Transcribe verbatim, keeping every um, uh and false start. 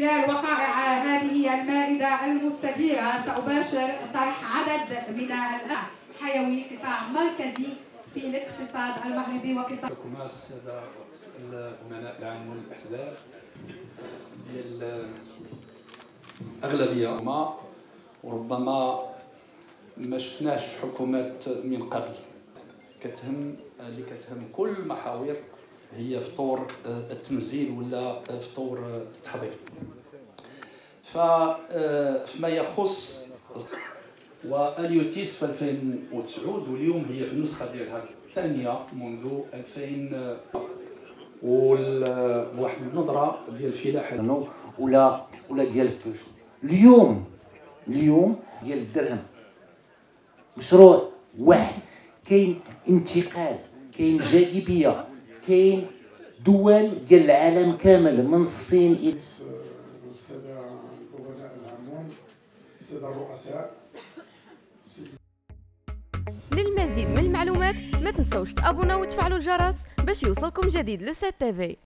خلال وقائع هذه المائدة المستديرة سأباشر طرح عدد من الأمر حيوي قطاع مركزي في الاقتصاد المغربي وقطاع لكم السادة الأمناء العام والاحتلال ديال الأغلبية ما وربما ما شفناش في حكومات من قبل كتهم اللي كتهم كل المحاور هي في طور التنزيل ولا في طور التحضير. فيما يخص واليوتيس في ألفين وتسعة واليوم هي في النسخه ديالها الثانيه منذ ألفين وواحد النظره ديال الفلاحه ولا ولا ديال البيجو. اليوم اليوم ديال الدرهم مشروع واحد، كاين انتقال، كاين جاذبيه، كاين دول ديال العالم كامل من الصين الى الساده الامناء العامون، الساده الرؤساء. للمزيد من المعلومات ما تنسوش تابونا وتفعلوا الجرس باش يوصلكم جديد لو سات تي في.